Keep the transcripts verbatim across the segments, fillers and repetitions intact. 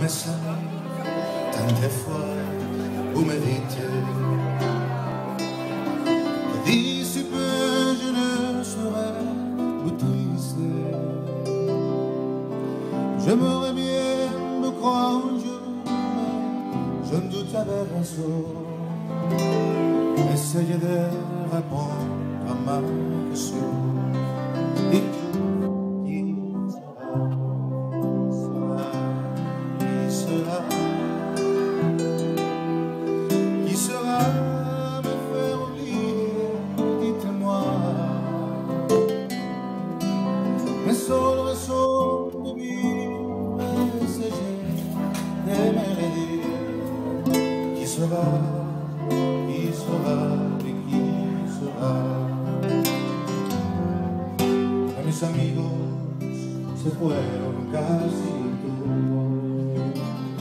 mes amis, tant de fois vous me dites que d'ici peu je ne serai plus triste. J'aimerais bien me croire un jour, mais je ne doute avec raison. Essayez de répondre à ma question. Qui sera me faire oublier, dites-moi. Mes seules raisons de vivre, c'est j'ai d'aimer dire. Qui sera, qui sera, et qui sera. A mis amigos se fueron casi todos.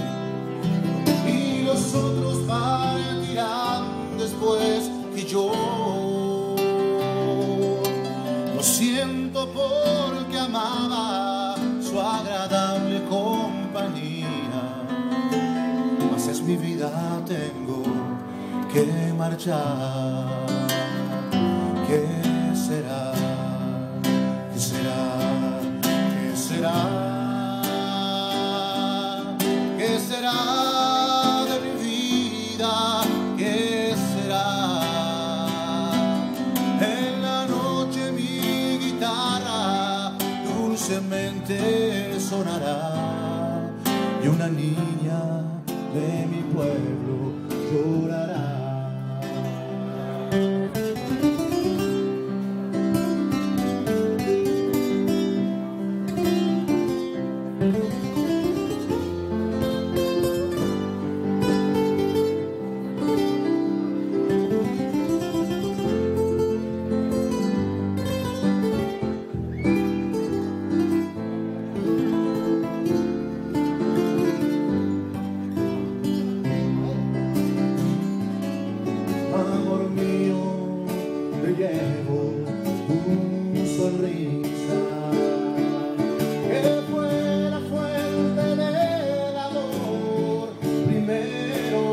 Los otros partirán después que yo. Lo siento porque amaba su agradable compañía, mas es mi vida, tengo que marchar. ¿Qué será? ¿Qué será? ¿Qué será? ¿Qué será? ¿Qué será? En la noche mi guitarra dulcemente sonará y una niña de mi pueblo llorará. Llevo tu sonrisa, que fue la fuente del amor primero.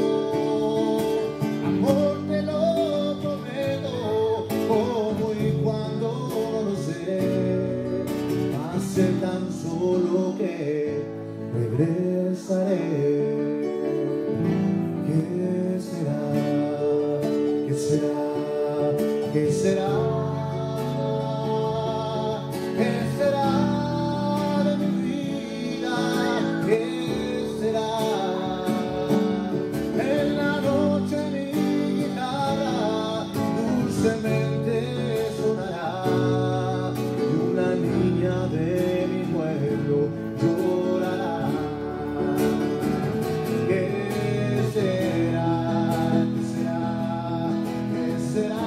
Amor, te lo prometo, como y cuando no lo sé. Hace tan solo que regresaré. ¿Qué será? ¿Qué será? ¿Qué será? ¿Qué será de mi vida? ¿Qué será? En la noche mi guitarra dulcemente sonará y una niña de mi pueblo llorará. ¿Qué será? ¿Qué será? ¿Qué será?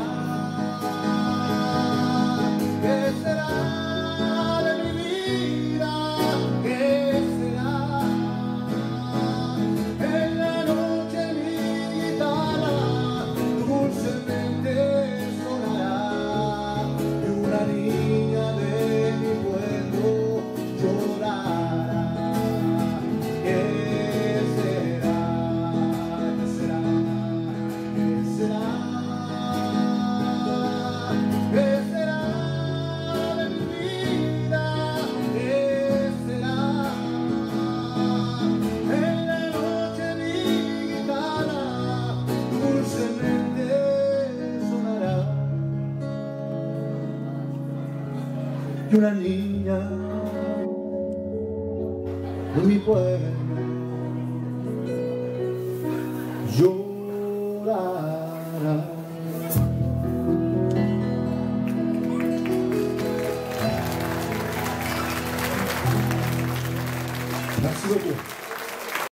¿Qué será de mi vida? ¿Qué será? En la noche mi guitarra dulcemente sonará y una niña de mi pueblo llorará. ¿Qué será? ¿Qué será? ¿Qué será? ¿Qué será? Y una niña de mi pueblo llorará.